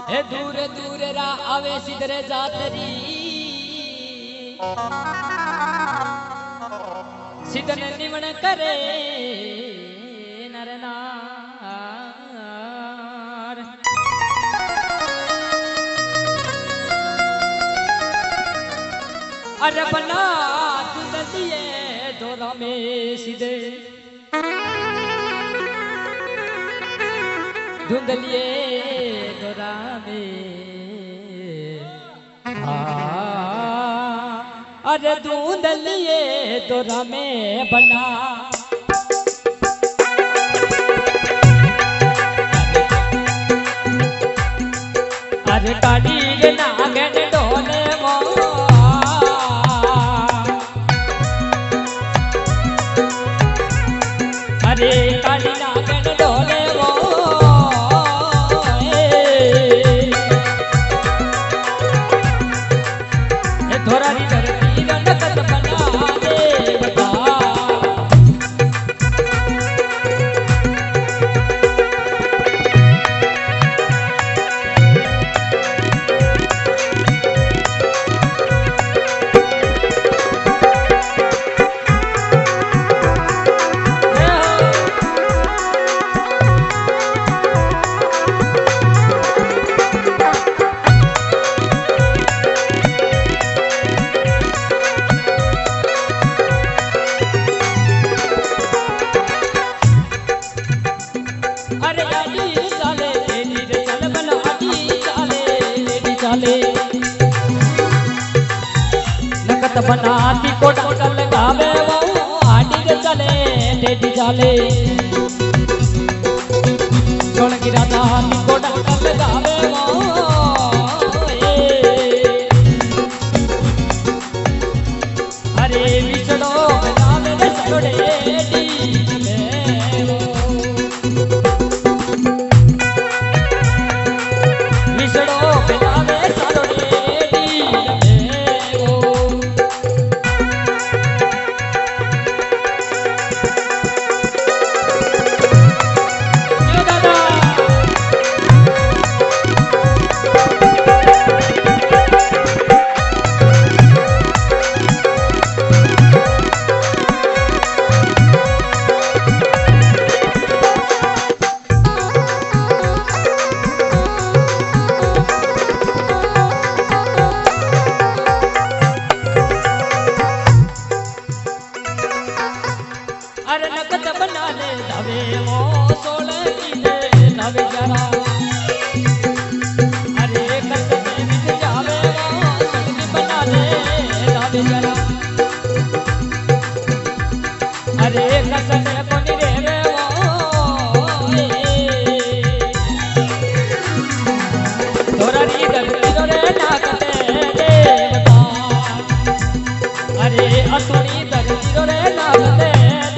हे दूर दूर रा आवे सिधरे जातरी सिधन निमण करे नरनार अरे बना दुनिये दोरा में सीधे धुंधलिए दोरा में अरे धुंधलिए दोरा में बना अरे काड़ी नागन डोले मो अरे काड़ी नागन डोले वो धोरारी धरती रंगत बना दे बता नकत बनाती को डंका लगावे वो आटी के चले टेडी चाले छोड़ गिरा दाती को डंका लगावे वो अरे विचड़ो बनावे रे छोड़े डी विचड़ो बनावे अरे नकद बना ले धावे वो सोलह ने धावे जरा अरे कत में बिक जावे वो सड़की बना ले धावे जरा अरे कत में कोनी रेवे वो धोरारी धरती रे नागते देवता अरे असुरी धरती रे नागते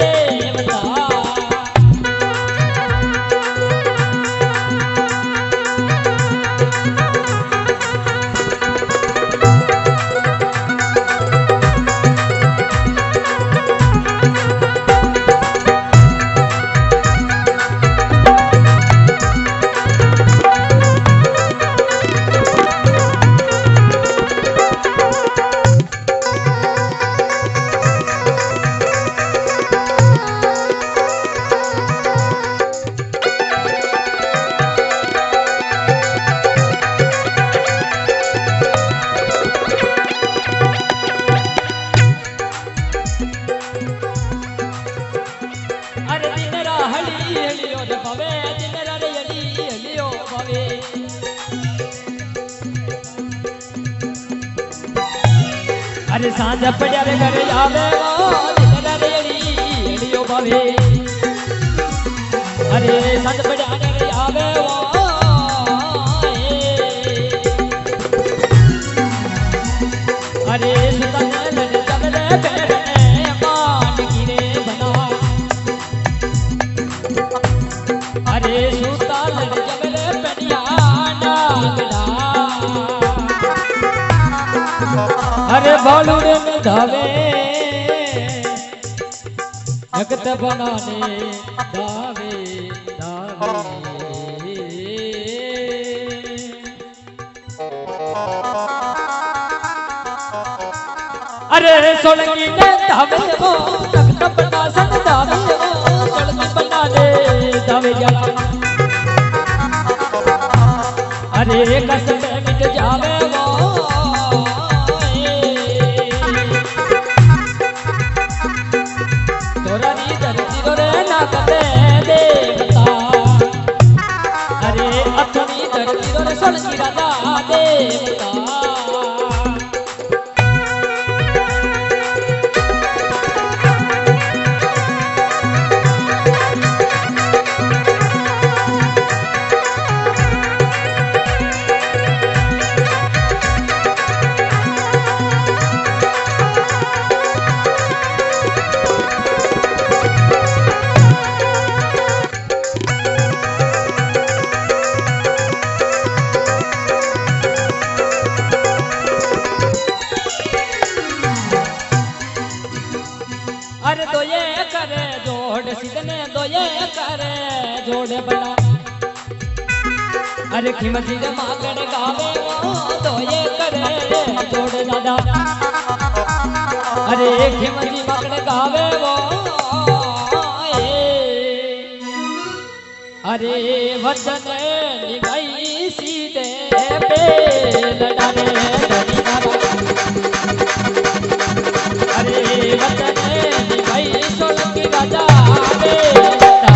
अरे सांझ पड़िया रे घर आवे वो दिन रेड़ी एड़ियो बावे अरे सांझ पड़िया रे आवे वो अरे सुतन लग जबले पेरे मान गिरे बना अरे सुता लग जबले पेड़िया नागड़ा अरे बालूरे में धावे जगत बनाने दावे दावे अरे सोलंकी ने धावे वो तख्त बना सन धावे वो सोलंकी बना ले धावे जाला अरे कस पे मिट जावे वो तोरा नी धरती रे ना कते देवता अरे अथनी धरती रे सोलंकी राजा देवता अरे दो ये करे जोड़ सिदने दो ये करे जोड़ बना अरे खिमती रे मागड़ गावे वो दो ये करे जोड़ दादा अरे खिमती मागड़ गावे वो अरे वचन निभाई सीधे पे लड़ाने धनी बाबा अरे वचन निभाई सोलंकी राजा देवता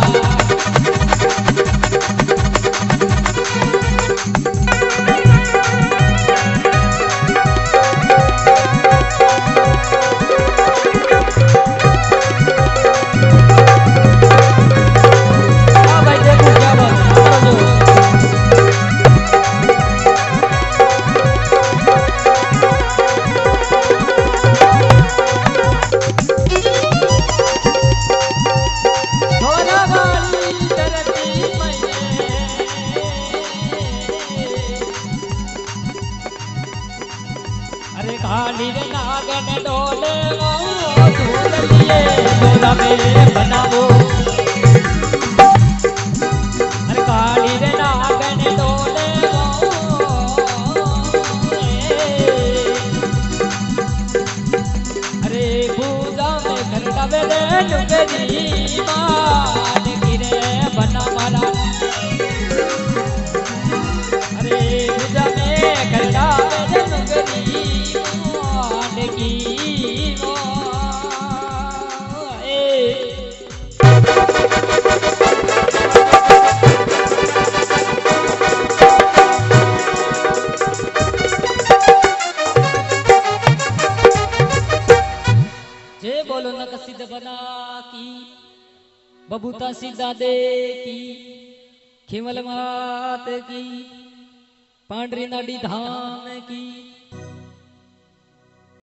भाई देखो क्या बात अरे खाली रे नागन डोले वो धूल लिए डोला में बनावो अरे खाली रे नागन डोले वो अरे भूजा में खरडावे रे डुगरी मान गिरे बना मारा अरे भूजा में खरडावे रे डुगरी जय बोलो नक सिद्ध बना की बबूता सीधा दे की खिमल मात की पांडरी नडी धाम की